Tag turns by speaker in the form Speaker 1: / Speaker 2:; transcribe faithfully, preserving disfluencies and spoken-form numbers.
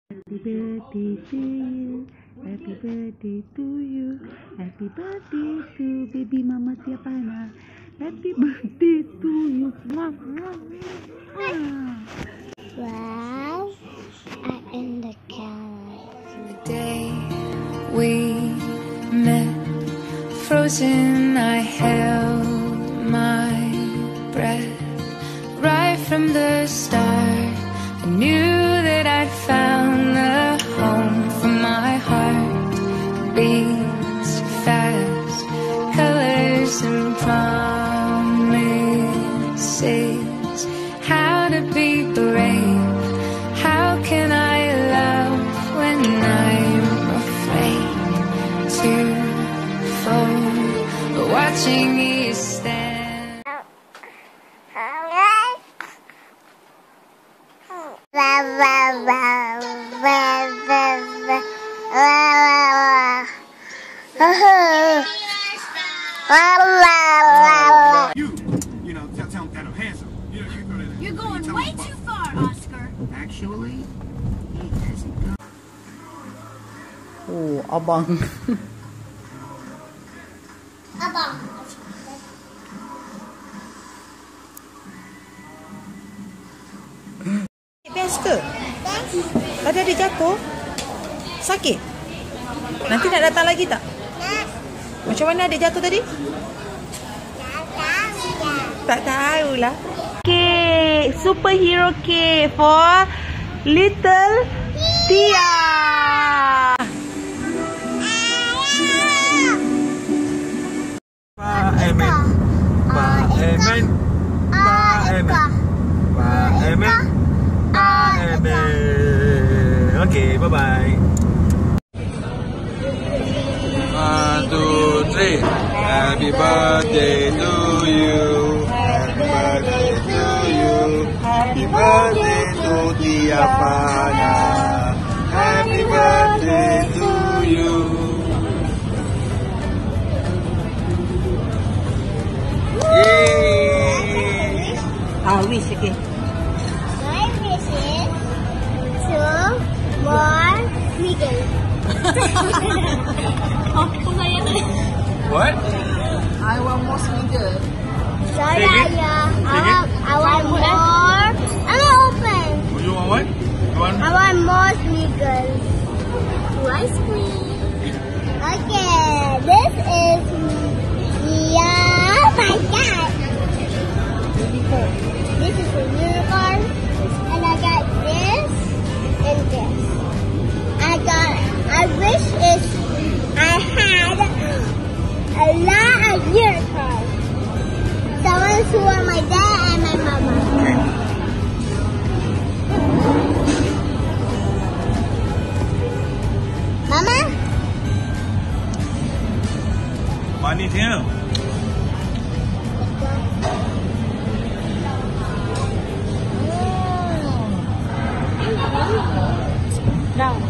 Speaker 1: Happy birthday to you, happy birthday to you, happy birthday to baby mama Tiapana, happy birthday to you. Wow,
Speaker 2: I am the cat. The day we met, frozen, I held my breath. Right from the start, I knew that I'd found the home for my heart. Beats fast, colors and promises. How to be brave, how can I love when I'm afraid to fall? Watching you stand.
Speaker 3: You, you know, tell, tell him that I'm handsome. You know, you throw that.
Speaker 4: You're going way too far, Oscar.
Speaker 3: Actually, he hasn't gone.
Speaker 1: Oh, abang.
Speaker 2: Abang.
Speaker 1: Best ke? Tadi ada jatuh? Sakit? Nanti nak datang lagi tak? Macam mana adik jatuh tadi? Tak tahulah. Cake, superhero cake for little Tia.
Speaker 3: Pak Emen, Pak Emen, Pak Emen, Pak Emen, Pak Emen. Okay, bye bye. One, two, three. Happy birthday to you. Happy birthday to you. Happy birthday to Tiapana. Happy birthday to you. Yay!
Speaker 1: Ah, wish, okay.
Speaker 2: My wish is two more Miguel.
Speaker 3: What?
Speaker 1: I want more sweeter.
Speaker 2: Sorry,
Speaker 3: Say again?
Speaker 2: yeah. I
Speaker 3: Say again?
Speaker 2: want, I want more. I'm gonna open.
Speaker 3: You want what? You want?
Speaker 2: I want more sneakers. Ice cream. Okay, this is yeah. Oh my God. This is a unicorn, and I got this and this. I got. I wish is I had a lot of unicorns. The ones who are my dad and my mama. Mama?
Speaker 3: Manis ya?
Speaker 2: No.